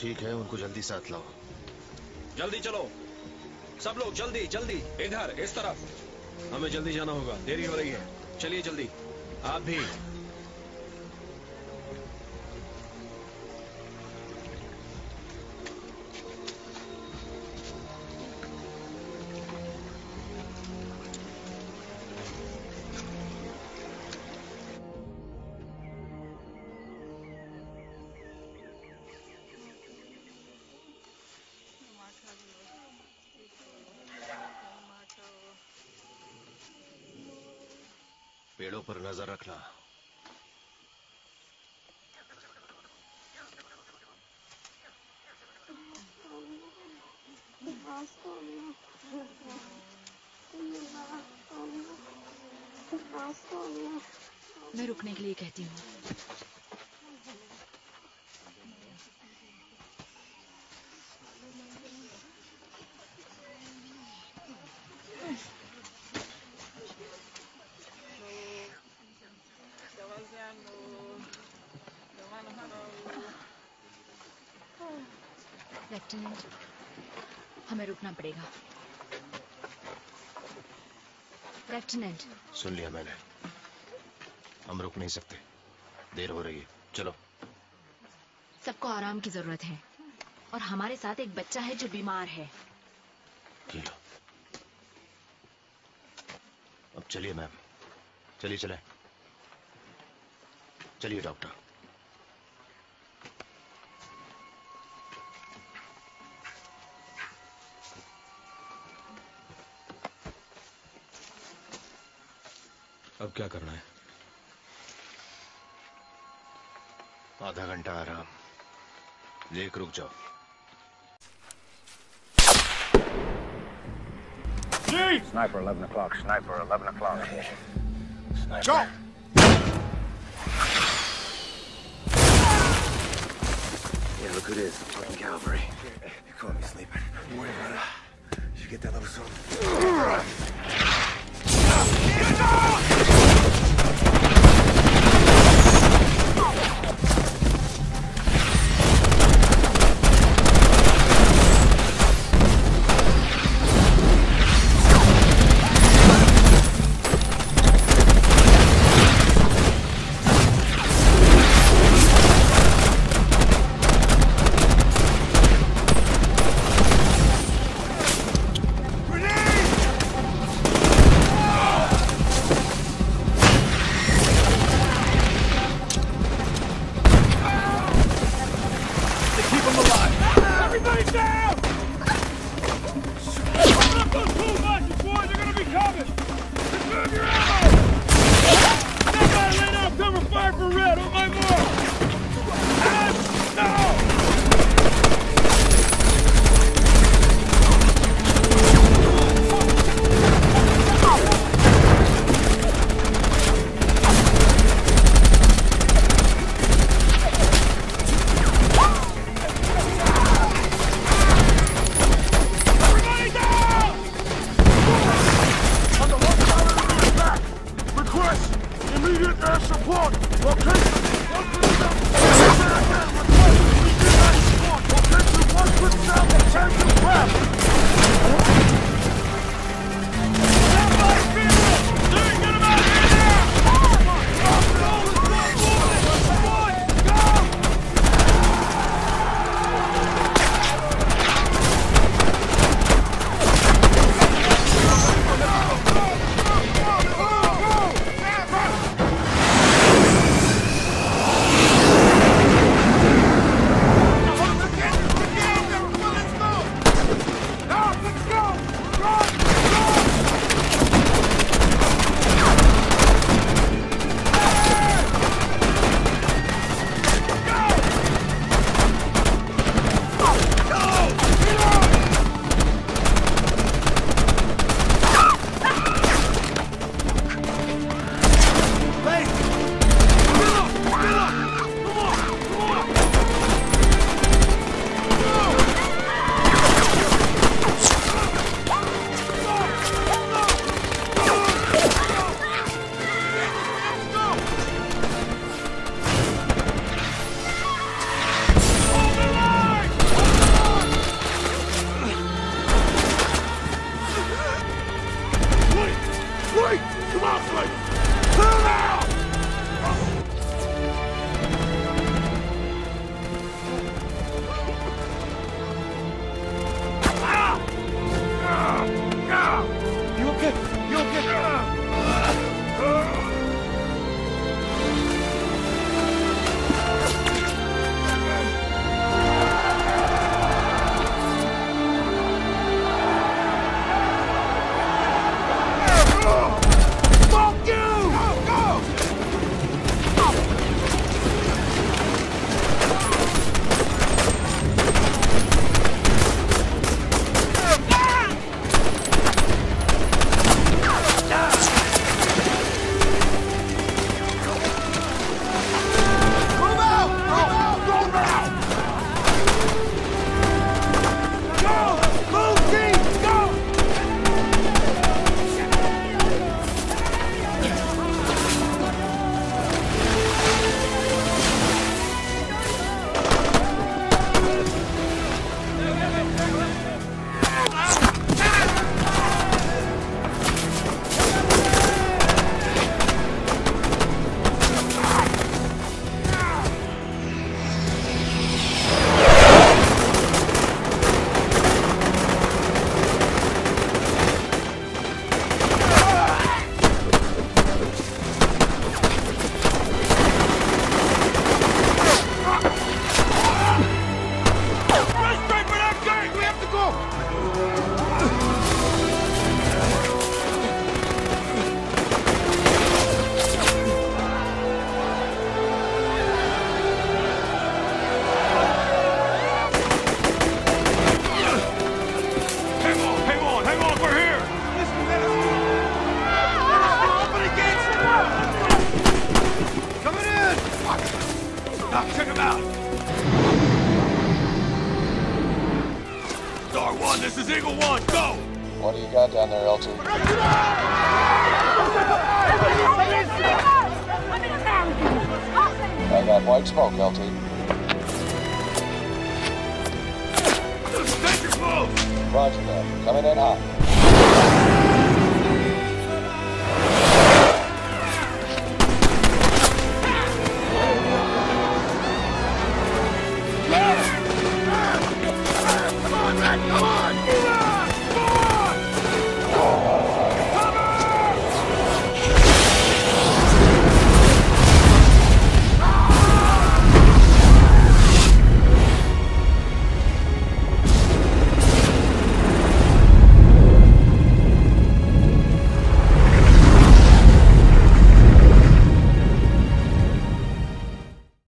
ठीक है, उनको जल्दी साथ लाओ। जल्दी चलो सब लोग, जल्दी जल्दी, इधर इस तरफ। हमें जल्दी जाना होगा, देरी हो रही है। चलिए जल्दी, आप भी। पेड़ों पर नजर रखना। मैं रुकने के लिए कहती हूँ। लेफ्टिनेंट, हमें रुकना पड़ेगा। लेफ्टिनेंट। सुन लिया मैंने, हम रुक नहीं सकते, देर हो रही है, चलो। सबको आराम की जरूरत है और हमारे साथ एक बच्चा है जो बीमार है। लो। अब चलिए मैम, चलिए चले, चलिए डॉक्टर। अब क्या करना है? आधा घंटा आराम, लेक रुक जाओ। Sniper 11 o'clock, sniper 11 o'clock. Sniper. Go! Yeah, look who it is, fucking cavalry. You caught me sleeping. Don't worry about it. You get that little something. Get down! 1, this is Eagle 1, go! What do you got down there, LT? I got white smoke, LT. Stay close! Roger that. Coming in hot.